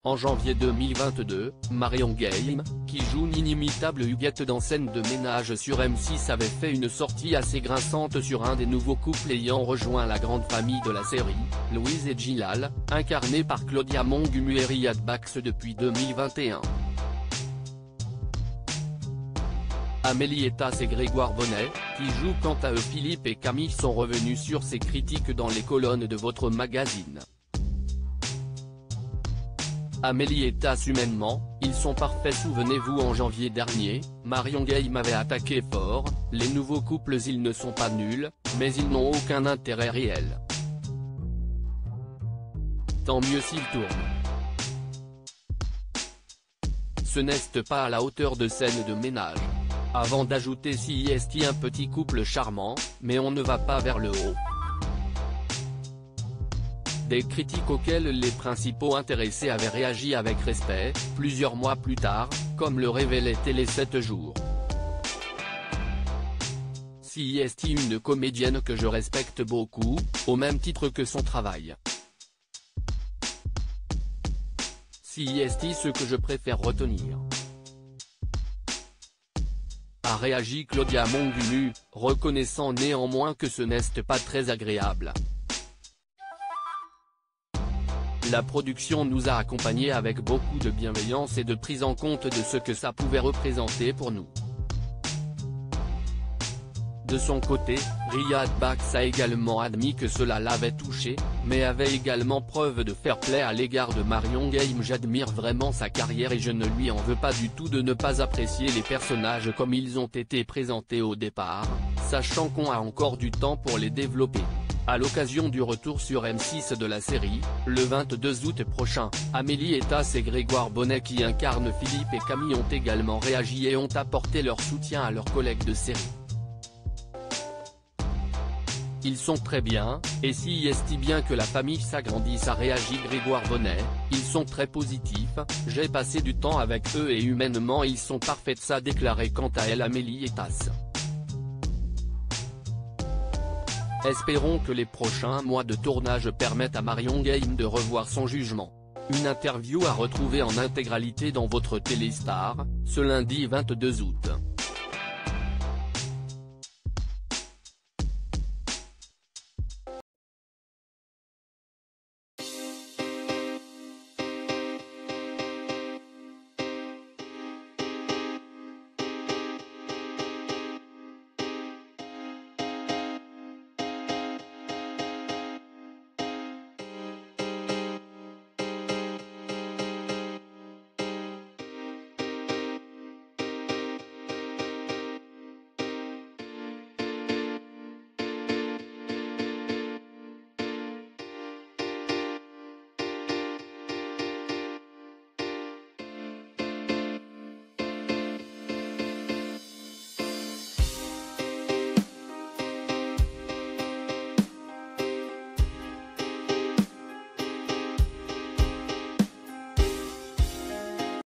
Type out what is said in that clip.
En janvier 2022, Marion Game, qui joue l'inimitable Huguette dans Scène de ménage sur M6 avait fait une sortie assez grinçante sur un des nouveaux couples ayant rejoint la grande famille de la série, Louise et Djilal, incarnés par Claudia Mongumu et Riyad Bax depuis 2021. Amélie Etas et Grégoire Bonnet, qui jouent quant à eux Philippe et Camille, sont revenus sur ces critiques dans les colonnes de votre magazine. Amélie Etas: humainement, ils sont parfaits. Souvenez-vous, en janvier dernier, Marion Game avait attaqué fort, les nouveaux couples ils ne sont pas nuls, mais ils n'ont aucun intérêt réel. Tant mieux s'ils tournent. Ce n'est pas à la hauteur de Scène de ménage. Avant d'ajouter CIST, un petit couple charmant, mais on ne va pas vers le haut. Des critiques auxquelles les principaux intéressés avaient réagi avec respect, plusieurs mois plus tard, comme le révélait Télé 7 jours. CIST, une comédienne que je respecte beaucoup, au même titre que son travail. CIST, ce que je préfère retenir. A réagi Claudia Mongumu, reconnaissant néanmoins que ce n'est pas très agréable. La production nous a accompagnés avec beaucoup de bienveillance et de prise en compte de ce que ça pouvait représenter pour nous. De son côté, Riyad Bax a également admis que cela l'avait touché, mais avait également preuve de fair play à l'égard de Marion Game. J'admire vraiment sa carrière et je ne lui en veux pas du tout de ne pas apprécier les personnages comme ils ont été présentés au départ, sachant qu'on a encore du temps pour les développer. À l'occasion du retour sur M6 de la série, le 22 août prochain, Amélie Etas et Grégoire Bonnet, qui incarnent Philippe et Camille, ont également réagi et ont apporté leur soutien à leurs collègues de série. Ils sont très bien, et CIST, bien que la famille s'agrandisse, a réagi Grégoire Bonnet, ils sont très positifs, j'ai passé du temps avec eux et humainement ils sont parfaits, ça déclaré quant à elle Amélie Etas. Espérons que les prochains mois de tournage permettent à Marion Game de revoir son jugement. Une interview à retrouver en intégralité dans votre Téléstar, ce lundi 22 août.